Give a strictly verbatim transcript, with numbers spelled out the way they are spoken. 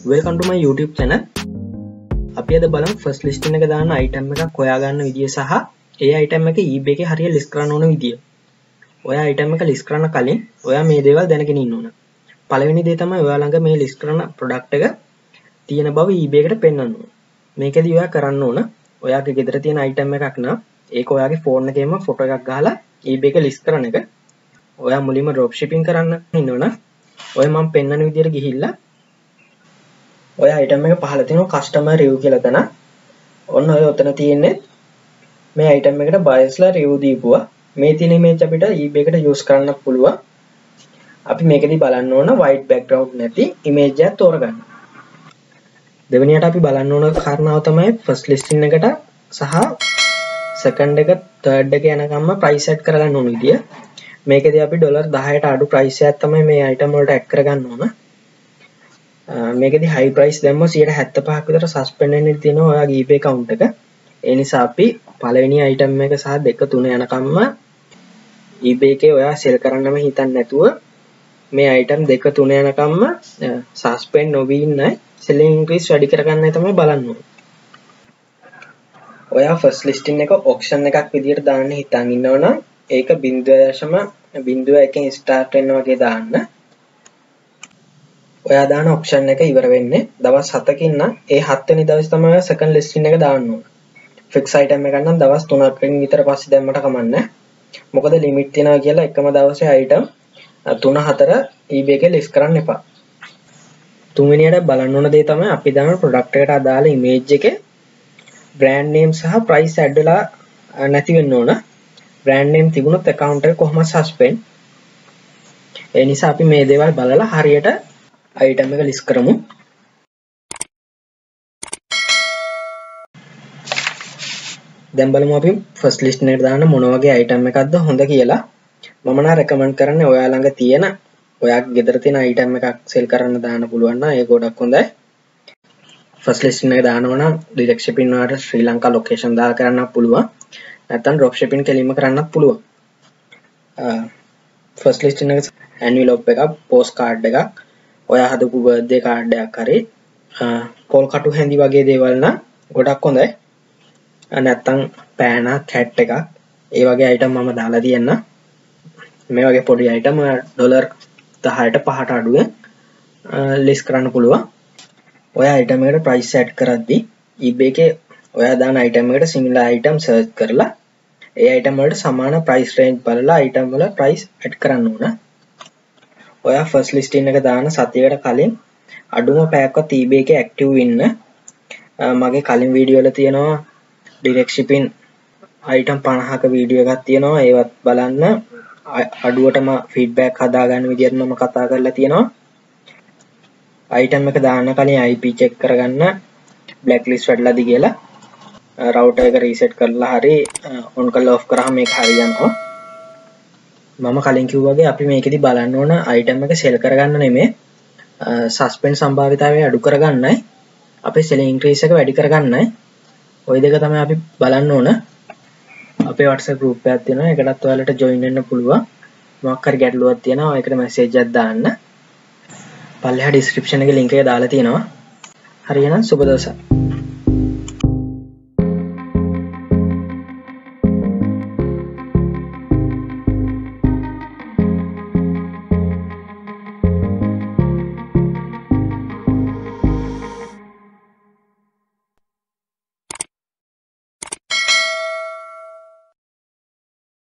Welcome to my YouTube channel. අපි අද බලමු first listing එක දාන item එකක් හොයා ගන්න විදිය සහ ඒ item එක eBay එකේ හරියට list කරන්න ඕන විදිය. ඔයා item එක list කරන්න කලින් ඔයා මේ දේවල් දැනගෙන ඉන්න ඕන. පළවෙනි දේ තමයි ඔයා ළඟ මේ list කරන product එක තියෙන බව eBay එකට පෙන්වන්න ඕන. මේකදී ඔයා කරන්න ඕන ඔයාගේ ගෙදර තියෙන item එකක් නම් ඒක ඔයාගේ phone එකේම photo එකක් ගහලා eBay එක list කරන එක. ඔයා මුලින්ම dropshipping කරන්න ඉන්නවනම් ඔය මම පෙන්වන විදියට ගිහිල්ලා ඔය item එක පහළ තියෙනවා customer review කියලා තන. ඔන්න ඔය ඔතන තියෙන්නේ මේ item එකට buyersලා review දීපුවා. මේ තියෙන image අපිට eBay එකට use කරන්න පුළුවන්. අපි මේකදී බලන්න ඕන white background නැති image එකක් තෝරගන්න. දෙවෙනියට අපි බලන්න ඕන කාරණාව තමයි first listing එකට සහ second එක third එක යනකම්ම price set කරගන්න ඕන විදිය. මේකදී අපි ඩොලර් දහයට අඩු price එකක් තමයි මේ item වලට add කරගන්න ඕන. මේකදී high price දැම්මොත් සියයට හැත්තෑ පහක් විතර suspend වෙන්න තියෙනවා ඔයාගේ eBay account එක. ඒ නිසා අපි පළවෙනි item එක සහ දෙක තුන යනකම්ම eBay එකේ ඔයා sell කරන්නම හිතන්නේ නැතුව මේ item දෙක තුන යනකම්ම suspend නොවී ඉන්නයි selling increase වැඩි කරගන්නයි තමයි බලන්න ඕනේ. ඔයා first listing එක auction එකක් විදියට දාන්න හිතන් ඉන්නවනම් ඒක zero point one එකෙන් start වෙන්න වගේ දාන්න. ඔයා දාන option එක ඉවර වෙන්නේ දවස් හතකින් නම් ඒ හත් වෙනි දවසේ තමයි second listing එක දාන්න ඕන. fix item එකක් නම් දවස් තුනකින් විතර පස්සේ දැම්මට කමන්නේ. මොකද limit තියනවා කියලා එකම දවසේ item තුන හතර eBay එකේ list කරන්න එපා. තුන්වෙනියට බලන්න ඕන දේ තමයි අපි දාන product එකට අදාළ image එකේ brand name සහ price add වෙලා නැති වෙන්න ඕන. brand name තිබුණොත් account එක කොහොමද suspend. ඒ නිසා අපි මේ දේවල් බලලා හරියට item එක list කරමු. දැන් බලමු අපි first list එකට දාන්න මොන වගේ item එකක්ද හොඳ කියලා. මම නම් recommend කරන්නේ ඔයා ළඟ තියෙන ඔයාගේ ගෙදර තියෙන item එකක් sell කරන්න දාන්න පුළුවන් නම් ඒක ගොඩක් හොඳයි. first list එක දානවා නම් direct shipping වලට ශ්‍රී ලංකා location දාලා කරන්නත් පුළුවන්. නැත්නම් drop shipping කෙලින්ම කරන්නත් පුළුවන්. first list එක envelope එකක් post card එකක් ඔයා හදපු බර්ත්ඩේ කාඩ් එකක් හරි පොල් කටු හැඳි වගේ දේවල් නම් ගොඩක් හොඳයි. නැත්තම් පෑනක් කැට් එකක් ඒ වගේ item මම දාලා තියන්න. මේ වගේ පොඩි item ඩොලර් දහයට පහට අඩුවෙන් list කරන්න පුළුවන්. ඔය item එකට price set කරද්දී eBay එකේ ඔයා දාන item එකට similar item search කරලා ඒ item වලට සමාන price range බලලා item වල price add කරන්න ඕන. ඔයා first listing එක දාන සතියකට කලින් අඩුම පැයක්වත් eBay එකේ active වෙන්න. මගේ කලින් වීඩියෝ වල තියෙනවා direct shipping item පනහක වීඩියෝ එකක් තියෙනවා. ඒවත් බලන්න අඩුවටම feedback හදාගන්න විදිහට මම කතා කරලා තියෙනවා. item එක දාන්න කලින් I P check කරගන්න blacklist වැඩලාද කියලා router එක reset කරලා හරි on කරලා off කරාම මේක හරියනවා. මම කලින් කිව්වා වගේ අපි මේකෙදි බලන්න ඕන item එක sell කරගන්න නෙමෙයි suspend සම්භාවිතාවය අඩු කරගන්නයි අපේ selling increase එක වැඩි කරගන්නයි. ওই දෙක තමයි අපි බලන්න ඕන. අපේ WhatsApp group එකක් තියෙනවා. ඒකටත් ඔයාලට join වෙන්න පුළුවන්. මොකක් හරි ගැටලුවක් තියෙනවා ඒකට message එකක් දාන්න. පල්ලෙහා description එකේ link එක දාලා තියෙනවා. හරියනම් සුබ දවසක්.